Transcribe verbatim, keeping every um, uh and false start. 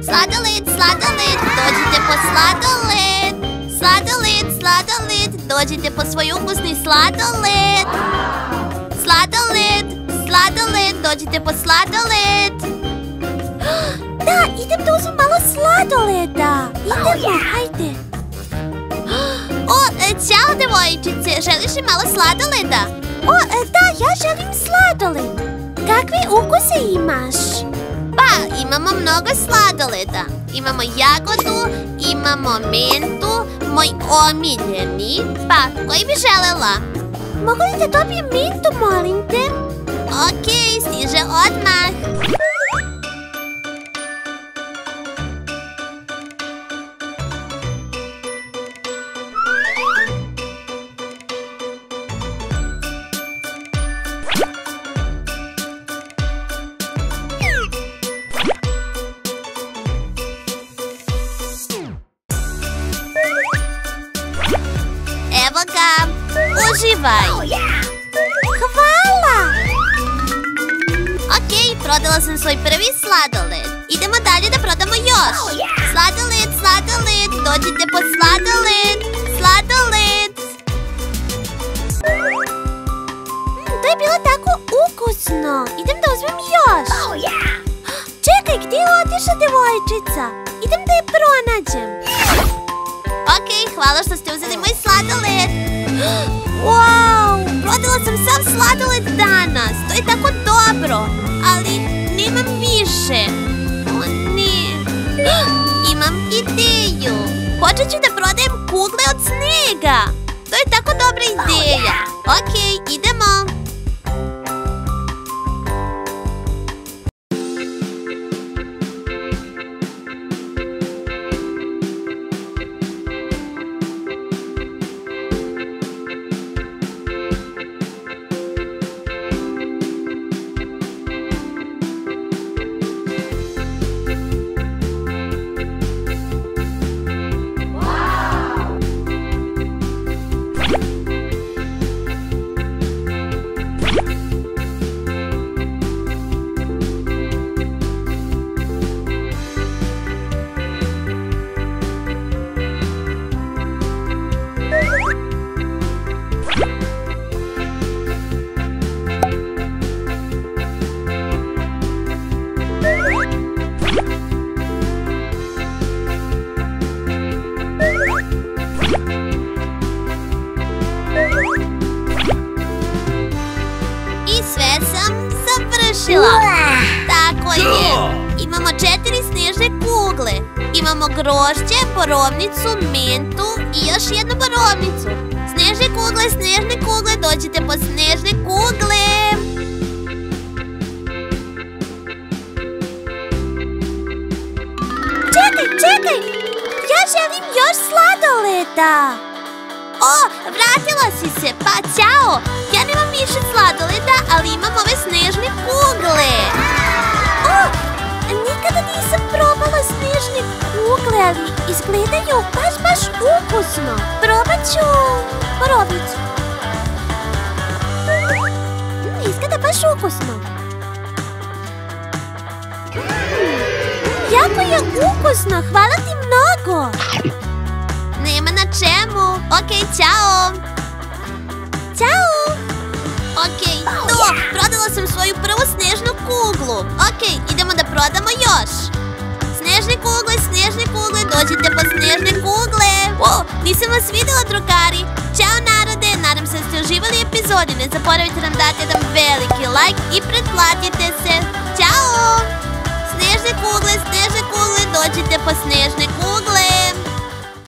Sladoled, sladoled, dođite po sladoled. Sladoled, sladoled, dođite po svoj ukusni sladoled. Sladoled, sladoled, dođite po sladoled. Da, idem da uzmem malo sladoleda. Idemo, hajde. O, ćao devojčice, želiš li malo sladoleda? O, da, ja želim sladoled. Kakve ukuse imaš? Pa, imamo mnogo sladoleda. Imamo jagodu, imamo mentu, moj omiljeni. Pa, koji bi želela? Mogu li da dobijem mentu, molim te? Okej, stiže odmah. Evo ga, uživaj. Hvala. Okej, prodala sam svoj prvi sladoled. Idemo dalje da prodamo još. Sladoled, sladoled, dođite po sladoled. Sladoled. To je bilo tako ukusno. Idem da uzmem još. Čekaj, gdje je otišla devojčica? Idem da je pronađem. Okej, hvala što ste uzeli moj sladoled. Wow, prodala sam sav sladoled danas. To je tako dobro, ali nemam više. O ne. Imam ideju. Počet ću da prodajem kugle od snega. To je tako dobra ideja. Okej, idemo. Tako je. Imamo četiri snežne kugle. Imamo grožđe, borovnicu, mentu i još jednu borovnicu. Snežne kugle, snežne kugle, dođite po snežne kugle. Čekaj, čekaj! Ja želim još sladoleda. O, vratila si se, pa ćao! Ja nemam više sladoleda, ali imam ove snežne kugle. O, nikada nisam probala snežne kugle, ali izgledaju baš, baš ukusno. Probat ću borovnicu. Mm, izgleda baš ukusno. Jako je ukusno, hvala ti mnogo. Nema na čemu. Okej, ćao. Ćao. Okej, to. Prodala sam svoju prvu snežnu kuglu. Okej, idemo da prodamo još. Snežne kugle, snežne kugle, dođite po snežne kugle. O, nisam vas videla, drugari. Ćao narode, nadam se da ste uživali epizodi. Ne zaboravite nam dati jedan veliki like i pretplatite se. Ćao. Snežne kugle, snežne kugle, dođite po snežne kugle.